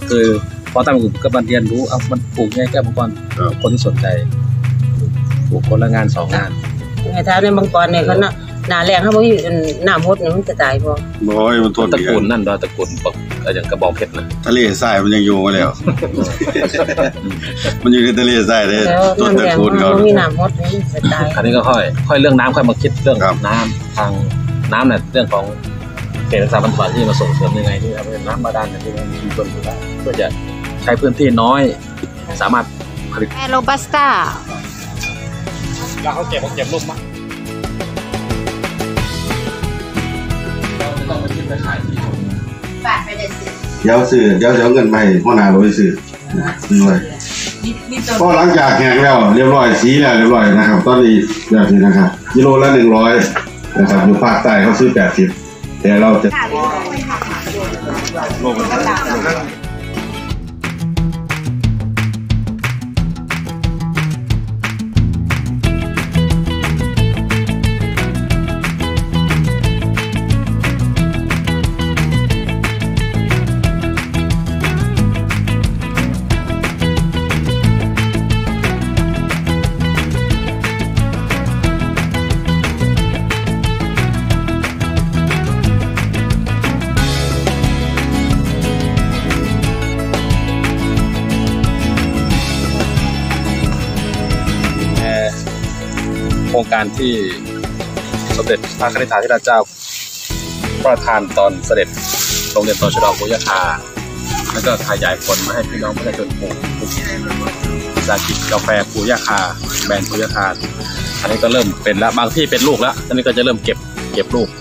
คือพอตั้งกลุ่มก็มาเรียนรู้เอามันปลูกง่ายแก้มังกรคนที่สนใจปลูกคนละงาน2 งานไอ้ท้าในมังกรเนี่ยเขาหนาแรงเขาบอกอยู่หน้ามดเนี่ยมันจะตายพอบ่อยมันทนตระกูลนั่นตระกูลอย่างกระบอกเพชรนะทะเลทรายมันยังอยู่มาแล้วมันอยู่ในทะเลทรายเลยต้นตระกูลเขามีหน้ามดนี่จะตายอันนี้ก็ค่อยเรื่องน้ำค่อยมาคิดเรื่องน้ำทางน้ำเนี่ยเรื่องของเขตรักษาพันธุ์ที่มาส่งเสริมยังไงที่ทำให้น้ำบาดาลที่มันมีคนอยู่ได้เพื่อจะใช้พื้นที่น้อยสามารถผลิตโรบัสต้าแล้วเขาเก็บลูกมั้งต้องมาคิดไปขายที่เดี๋ยวเงินไปพ่อนาเราไปซื้อด้วยก็หลังจากแห้งแล้วเรียบร้อยสีแล้วเรียบร้อยนะครับตอนนี้แบบนี้นะครับกิโลละ100นะครับอยู่ภาคใต้เขาซื้อ80แต่เราจะโครงการที่สมเด็จพระนิธิธิราชเจ้าประทานตอนเสด็จโรงเรียนตชด.ภูยาคาแล้วก็ขยายผลมาให้พี่น้องประชาชนปลูกวิสาหกิจกาแฟภูยาคาแบรนด์ภูยาคาอันนี้ก็เริ่มเป็นแล้วบางที่เป็นลูกแล้วอันนี้ก็จะเริ่มเก็บลูก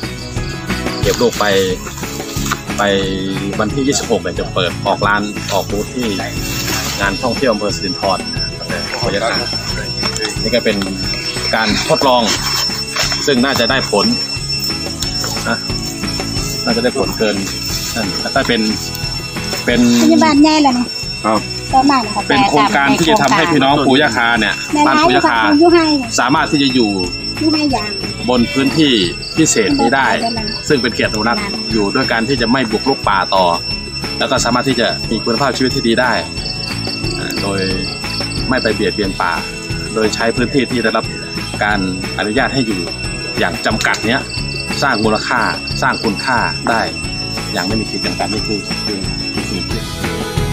ไปวันที่26เนี่ยจะเปิดออกร้านออกบูธที่งานท่องเที่ยวอำเภอสิรินธรภูยาคานี่ก็เป็นการทดลองซึ่งน่าจะได้ผลนะน่าจะได้ผลเกินนั่นถ้าเป็นพยาบาลใหญ่แล้วเนาะเป็นโครงการที่จะทำให้พี่น้องภูยาคาเนี่ยบ้านภูยาคาสามารถที่จะอยู่บนพื้นที่พิเศษนี้ได้ซึ่งเป็นเขตอนุรักษ์อยู่ด้วยการที่จะไม่บุกรุกป่าต่อแล้วก็สามารถที่จะมีคุณภาพชีวิตที่ดีได้โดยไม่ไปเบียดเบียนป่าโดยใช้พื้นที่ที่ได้รับการอนุญาตให้อยู่อย่างจำกัดเนี้ยสร้างมูลค่าสร้างคุณค่าได้อย่างไม่มีขีดจำกัดนี่คือสิ่งที่